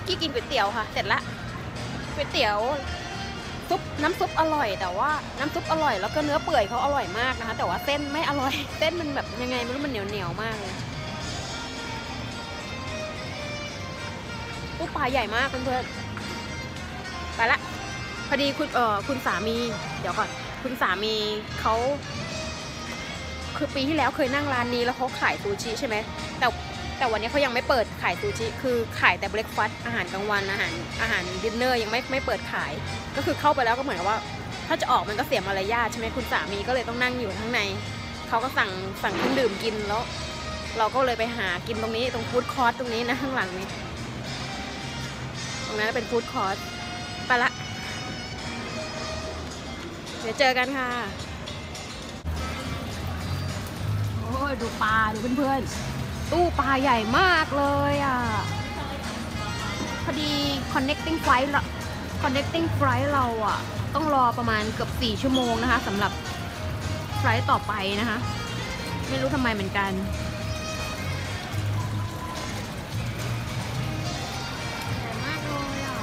อกี้กินก๋วยเตี๋ยวค่ะเสร็จละก๋วยเตี๋ยวซุปน้ำซุปอร่อยแต่ว่าน้ำซุปอร่อยแล้วก็เนื้อเปื่อยเขาอร่อยมากนะคะแต่ว่าเส้นไม่อร่อยเส้นมันแบบยังไงไม่รู้มันเหนียวมากเลยตู้ปลาใหญ่มากเพื่อนๆไปละพอดีคุณสามีเดี๋ยวก่อนคุณสามีเขาคือปีที่แล้วเคยนั่งร้านนี้แล้วเขาขายซูชิใช่ไหมแต่วันนี้เขายังไม่เปิดขายซูชิคือขายแต่เบรคฟาสต์อาหารกลางวันอาหารดินเนอร์ยังไม่เปิดขายก็คือเข้าไปแล้วก็เหมือนกับว่าถ้าจะออกมันก็เสียมารยาทใช่ไหมคุณสามีก็เลยต้องนั่งอยู่ข้างในเขาก็สั่งเครื่องดื่มกินแล้วเราก็เลยไปหากินตรงนี้ตรงฟู้ดคอร์ทตรงนี้นะข้างหลังนี้ตรงนั้นเป็นฟู้ดคอร์ทไปละเดี๋ยวเจอกันค่ะโอ้ยดูปลาดูเพื่อนๆตู้ปลาใหญ่มากเลยอ่ะพอดี connecting flight เราอ่ะต้องรอประมาณเกือบ4 ชั่วโมงนะคะสำหรับไฟล์ต่อไปนะคะไม่รู้ทำไมเหมือนกันใหญ่มากเลยอ่ะ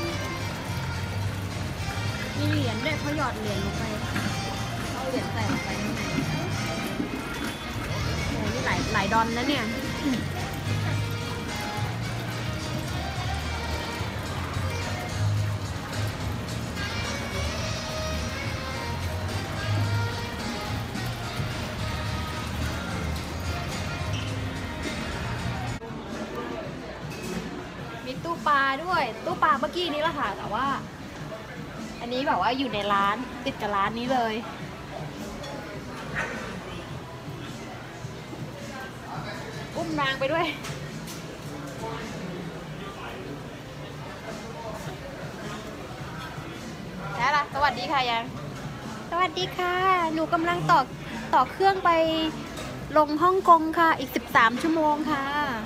มีเหรียญด้วยเขาหยอดเหรียญลงไปเอาเหรียญใส่ลงไปข้างในโอ้นี่หลายดอลนะเนี่ยมีตู้ปลาด้วยตู้ปลาเมื่อกี้นี้แหละค่ะแต่ว่าอันนี้แบบว่าอยู่ในร้านติดกับร้านนี้เลยอุ้มนางไปด้วยแล้วล่ะสวัสดีค่ะยังสวัสดีค่ะหนูกำลังต่อเครื่องไปลงฮ่องกงค่ะอีก13 ชั่วโมงค่ะ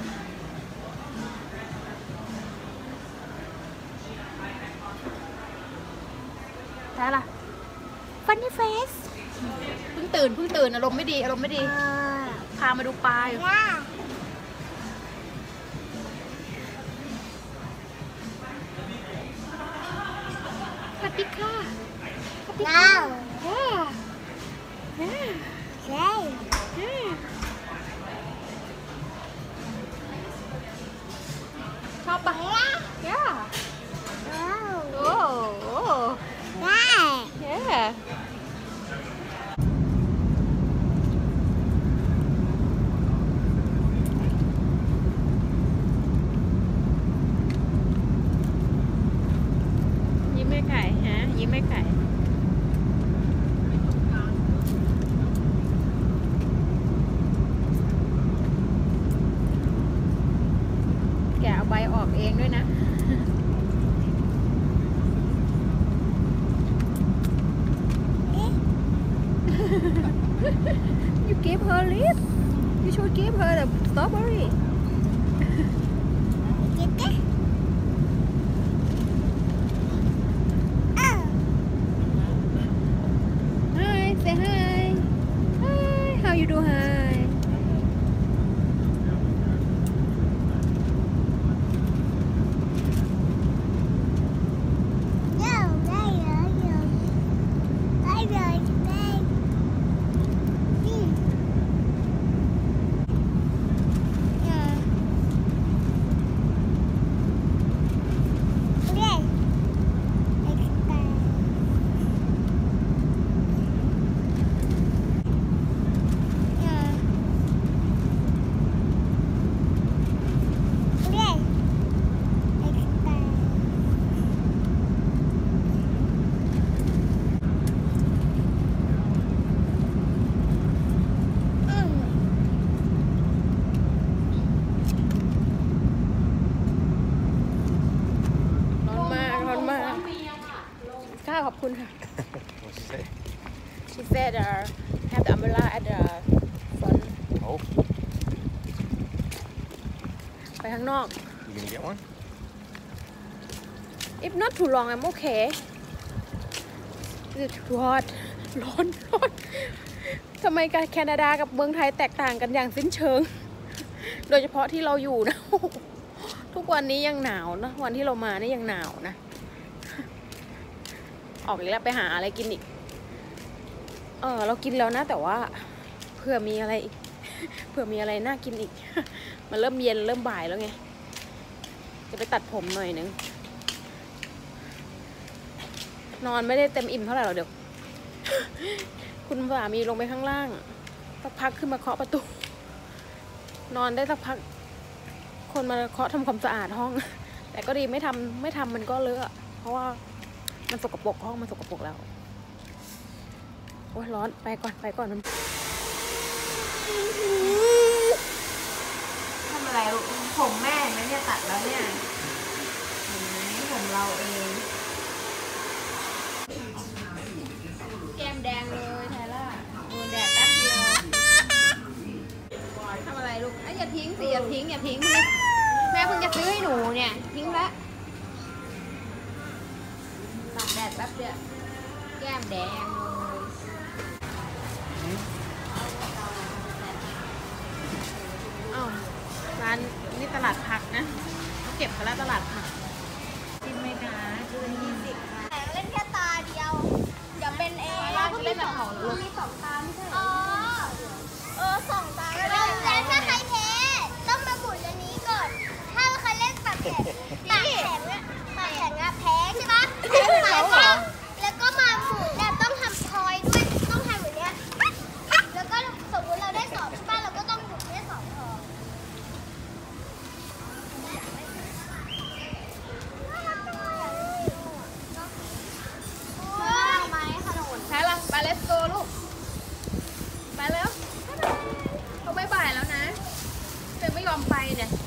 แล้วล่ะฟันนี่เฟสเพิ่งตื่นอารมณ์ไม่ดีพามาดูปลาอยู่สวัสดีค่ะสวัสดีค่ะชอบปะย่าโอ้ยิ้มไม่ไข่ฮะยิ้มไม่ไข่แกเอาใบออกเองด้วยนะYou gave her lip. You should give her the strawberry. Hi, say hi. Hi, how you do? Hi.ขอบคุณค่ะ She said have the umbrella at the front ไปข้างนอก You gonna get one? If not too long I'm okay It's too hot ร้อนทำไมแคนาดากับเมืองไทยแตกต่างกันอย่างสิ้นเชิงโดยเฉพาะที่เราอยู่นะทุกวันนี้ยังหนาวนะวันที่เรามานี่ยังหนาวนะ ออกอีกแล้วไปหาอะไรกินอีกเรากินแล้วนะแต่ว่าเผื่อมีอะไรอีก เผื่อมีอะไรน่ากินอีก มันเริ่มเย็นเริ่มบ่ายแล้วไงจะไปตัดผมหน่อยนึงนอนไม่ได้เต็มอิ่มเท่าไหร่หรอกเดี๋ยว คุณสามีลงไปข้างล่างสักพักขึ้นมาเคาะประตูนอนได้สักพักคนมาเคาะทำความสะอาดห้อง แต่ก็ดีไม่ทำมันก็เลอะเพราะว่ามันสกปรกห้องมันสกปรกแล้วโอ้ยร้อนไปก่อนมันทำอะไรผมแม่ไหมเนี่ยตัดแล้วเนี่ยเห็นไหมผมเราเองแก้มแดงเลยไทล่าโดนแดดแป๊บเดียวทำอะไรลูกอย่าทิ้งสิอย่าทิ้งแม่เพิ่งจะซื้อให้หนูเนี่ยทิ้งละตากแดดแป๊บเดียวแก้มแดงเลยร้านนี่ตลาดผักนะเขาเก็บกันแล้วตลาดผักกินไหมคะชุดละ20ค่ะแต่เล่นแค่ตาเดียวอย่าเป็นร้านเล่นแบบเขาลูกมี2 ตาไม่ใช่เหรอ2 ตาก็ได้แล้วถ้าใครแพ้ต้องมาหมุนอันนี้ก่อนถ้าใครเล่นปากแข็งอะแพ้ใช่ปะแล้วก็มาหมุนเนี่ยต้องทำพอยด้วยต้องทำแบบนี้แล้วก็สมมติเราได้2ใช่ปะเราก็ต้องหมุนได้2พอใช่ละไปเลสโกลูกไปแล้วเขาไม่บ่ายแล้วนะแต่ไม่ยอมไปเนี่ย